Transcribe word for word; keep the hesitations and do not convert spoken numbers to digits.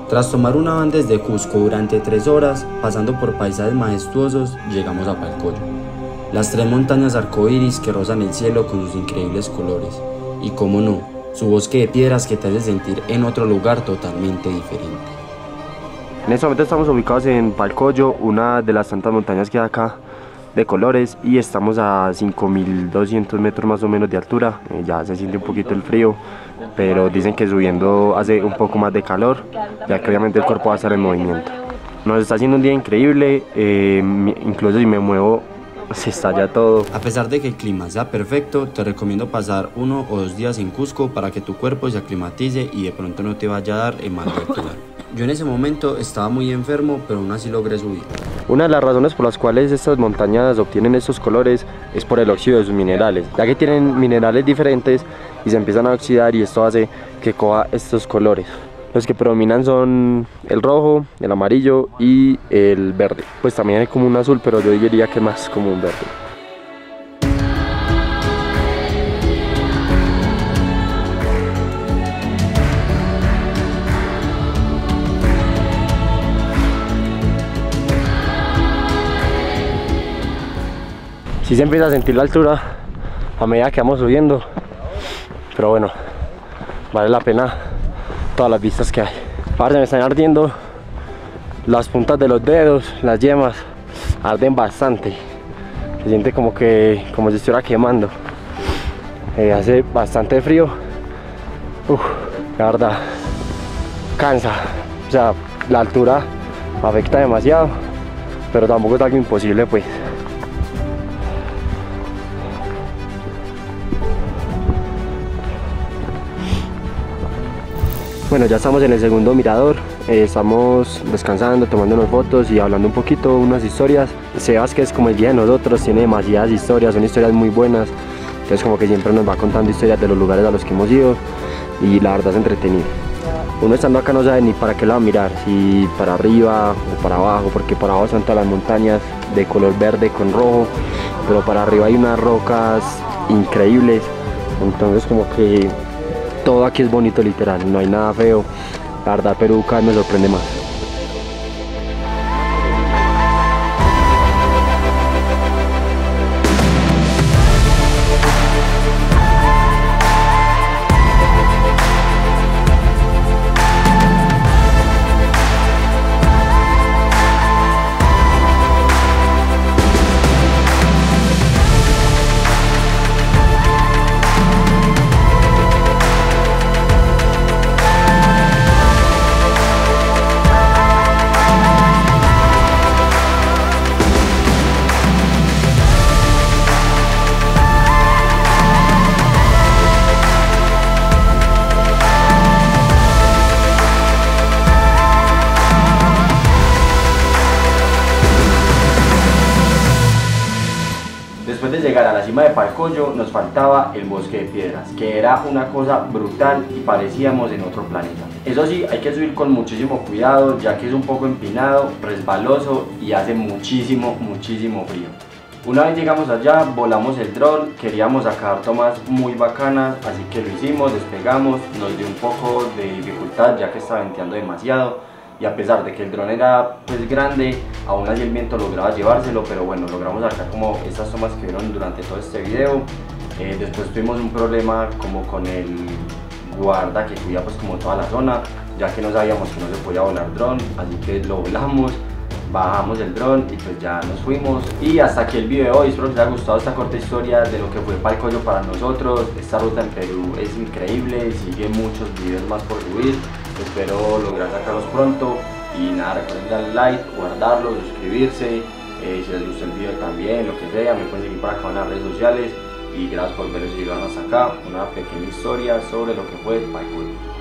Tras tomar una van desde Cusco durante tres horas, pasando por paisajes majestuosos, llegamos a Palcoyo. Las tres montañas arcoíris que rozan el cielo con sus increíbles colores. Y cómo no, su bosque de piedras que te hace sentir en otro lugar totalmente diferente. En este momento estamos ubicados en Palcoyo, una de las tantas montañas que hay acá de colores, y estamos a cinco mil doscientos metros más o menos de altura. Eh, ya se siente un poquito el frío, pero dicen que subiendo hace un poco más de calor, ya que obviamente el cuerpo va a estar en movimiento. Nos está haciendo un día increíble, eh, incluso si me muevo se estalla todo. A pesar de que el clima sea perfecto, te recomiendo pasar uno o dos días en Cusco para que tu cuerpo se aclimatice y de pronto no te vaya a dar el mal de altura. Yo en ese momento estaba muy enfermo, pero aún así logré subir. Una de las razones por las cuales estas montañas obtienen estos colores es por el óxido de sus minerales, ya que tienen minerales diferentes y se empiezan a oxidar, y esto hace que coja estos colores. Los que predominan son el rojo, el amarillo y el verde. Pues también hay como un azul, pero yo diría que más como un verde. Sí se empieza a sentir la altura a medida que vamos subiendo, pero bueno, vale la pena todas las vistas que hay. Ahora se me están ardiendo las puntas de los dedos, las yemas arden bastante, se siente como que como si estuviera quemando. Eh, hace bastante frío. Uf, la verdad cansa, o sea, la altura afecta demasiado, pero tampoco es algo imposible pues. Bueno, ya estamos en el segundo mirador, eh, estamos descansando, tomándonos fotos y hablando un poquito, unas historias. Sebas, que es como el guía de nosotros, tiene demasiadas historias, son historias muy buenas, entonces como que siempre nos va contando historias de los lugares a los que hemos ido, y la verdad es entretenido. Uno estando acá no sabe ni para qué lado mirar, si para arriba o para abajo, porque para abajo son todas las montañas de color verde con rojo, pero para arriba hay unas rocas increíbles, entonces como que todo aquí es bonito, literal, no hay nada feo. La verdad, Perú cada vez me sorprende más. Después de llegar a la cima de Palcoyo nos faltaba el bosque de piedras, que era una cosa brutal y parecíamos en otro planeta. Eso sí, hay que subir con muchísimo cuidado, ya que es un poco empinado, resbaloso y hace muchísimo, muchísimo frío. Una vez llegamos allá, volamos el dron, queríamos sacar tomas muy bacanas, así que lo hicimos, despegamos, nos dio un poco de dificultad ya que estaba venteando demasiado. Y a pesar de que el dron era pues grande, aún así el viento lograba llevárselo, pero bueno, logramos sacar como estas tomas que vieron durante todo este video. Eh, después tuvimos un problema como con el guarda que cuida pues como toda la zona, ya que no sabíamos que no se podía volar dron, así que lo volamos, bajamos el dron y pues ya nos fuimos. Y hasta aquí el video de hoy, espero que les haya gustado esta corta historia de lo que fue Palcoyo para nosotros. Esta ruta en Perú es increíble, sigue muchos videos más por subir. Espero lograr sacarlos pronto, y nada, recuerden darle like, guardarlo, suscribirse, eh, si les gustó el video también, lo que sea, me pueden seguir por acá en las redes sociales, y gracias por verlos y llegaron hasta acá, una pequeña historia sobre lo que fue Palcoyo.